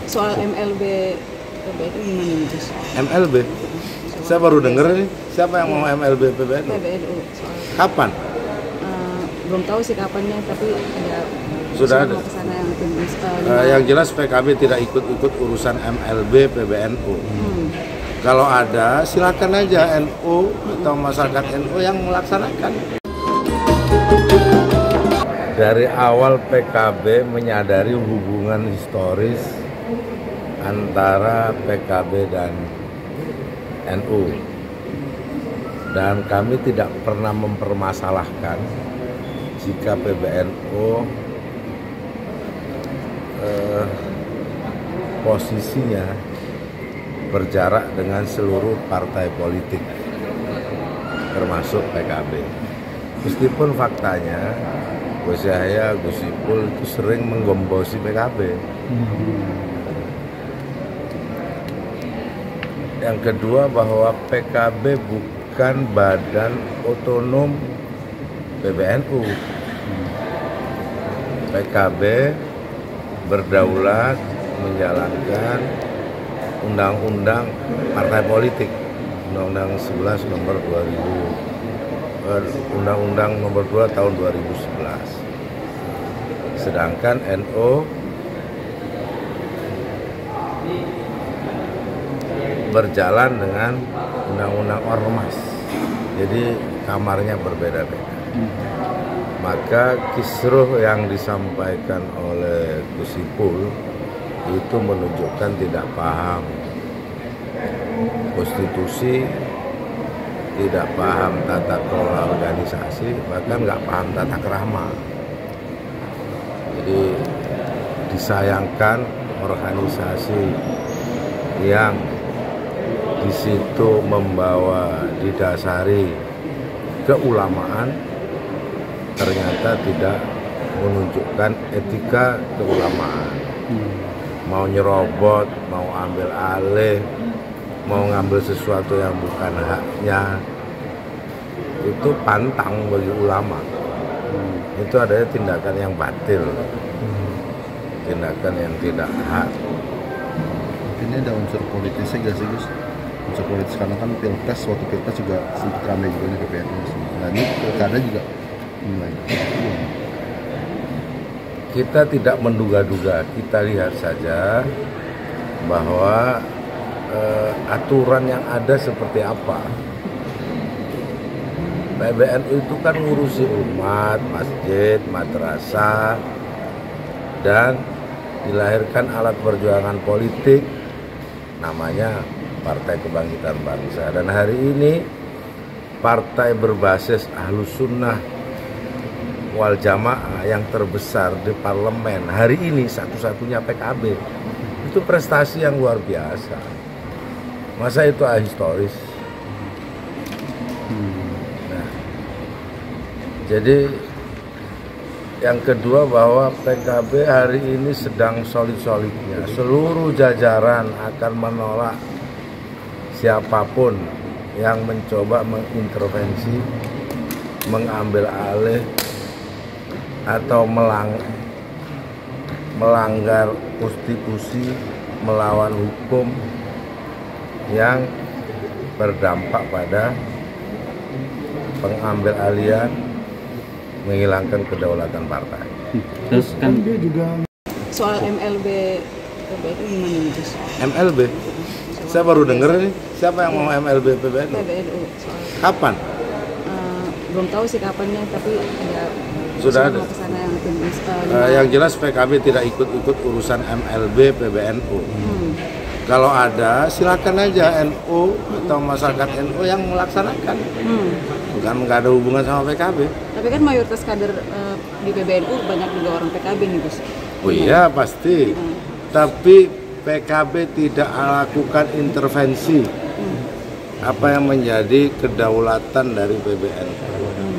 Soal MLB PBNU gimana nih, Gus? MLB? Saya baru dengar nih, siapa yang mau MLB PBNU? PBNU. Kapan? Belum tahu sih kapannya, tapi ada Sudah ada. mau kesana yang Yang jelas PKB tidak ikut-ikut urusan MLB PBNU. Kalau ada, silakan aja NU atau masyarakat NU yang melaksanakan. Dari awal PKB menyadari hubungan historis antara PKB dan NU, dan kami tidak pernah mempermasalahkan jika PBNU posisinya berjarak dengan seluruh partai politik termasuk PKB. Meskipun faktanya Gus Yahya, Gus Ipul itu sering menggombosi PKB. Yang kedua, bahwa PKB bukan badan otonom PBNU. PKB berdaulat menjalankan undang-undang partai politik, Undang-Undang 11 nomor 2000, Undang-Undang nomor 2 tahun 2011. Sedangkan NU berjalan dengan Undang-Undang Ormas, jadi kamarnya berbeda-beda. Maka kisruh yang disampaikan oleh Gus Ipul itu menunjukkan tidak paham konstitusi, tidak paham tata kelola organisasi, bahkan nggak paham tata krama. Jadi disayangkan organisasi yang di situ membawa didasari keulamaan ternyata tidak menunjukkan etika keulamaan. Mau nyerobot, mau ambil alih, mau ngambil sesuatu yang bukan haknya, itu pantang bagi ulama. Itu adalah tindakan yang batil, tindakan yang tidak hak. Ini ada unsur politisnya gak sih, Gus? Unsur politis, karena kan pilpres, waktu pilpres juga sempat ramai juga nih PBNU. Nah ini pilkada juga mulai. Kita tidak menduga-duga, kita lihat saja bahwa aturan yang ada seperti apa. PBNU itu kan ngurusi umat, masjid, madrasah, dan dilahirkan alat perjuangan politik namanya Partai Kebangkitan Bangsa. Dan hari ini partai berbasis Ahlus Sunnah wal Jamaah yang terbesar di parlemen hari ini satu-satunya PKB. Itu prestasi yang luar biasa. Masa itu ahistoris? Nah, jadi yang kedua, bahwa PKB hari ini sedang solid-solidnya. Seluruh jajaran akan menolak siapapun yang mencoba mengintervensi, mengambil alih, atau melanggar konstitusi, melawan hukum yang berdampak pada pengambil alihan, menghilangkan kedaulatan partai. Terus kan Dia juga soal MLB PBNU gimana nih, Gus? MLB? Saya baru dengar nih, siapa yang mau MLB PBNU? PBNU. Kapan? Belum tahu sih kapannya, tapi ada Sudah ada. mau kesana yang Yang jelas PKB tidak ikut-ikut urusan MLB PBNU. Kalau ada, silakan aja NU atau masyarakat NU yang melaksanakan. Bukan nggak ada hubungan sama PKB. Tapi kan mayoritas kader di PBNU banyak juga orang PKB nih, Gus. Oh iya pasti. Tapi PKB tidak melakukan intervensi apa yang menjadi kedaulatan dari PBNU.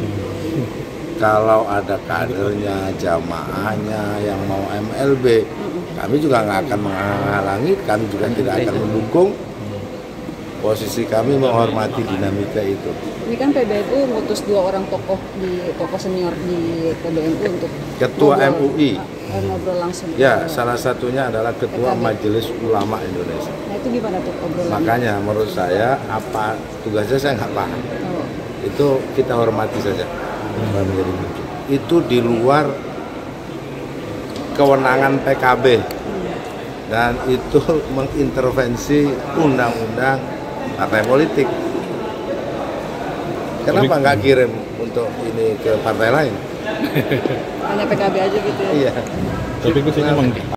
Kalau ada kadernya, jamaahnya yang mau MLB, kami juga nggak akan menghalangi, kami juga tidak akan mendukung. posisi kami menghormati dinamika itu. Ini kan PBNU ngutus 2 orang tokoh senior di PBNU untuk Ketua ngobrol, MUI. Ngobrol langsung. Ya, salah satunya adalah Ketua PKB. Majelis Ulama Indonesia. Nah itu gimana tuh obrolan? Makanya menurut saya apa tugasnya saya nggak paham. Oh. Itu kita hormati saja. Itu di luar kewenangan PKB dan itu mengintervensi undang-undang partai politik. Kenapa nggak kirim untuk ini ke partai lain? Hanya PKB aja gitu ya? Iya. Tapi Gus ini